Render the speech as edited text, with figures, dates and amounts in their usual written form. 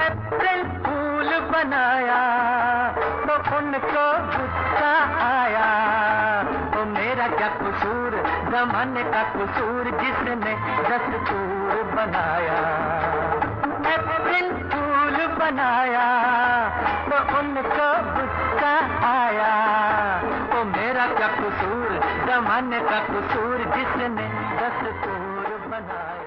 अप्रैल फूल बनाया तो उनको गुस्सा आया। तो मेरा क्या कसूर, जमाने का कसूर जिसने दस्तूर बनाया। अप्रैल फूल बनाया तो उनको गुस्सा आया। तो मेरा क्या कसूर, जमाने का कसूर जिसने दस्तूर बनाया।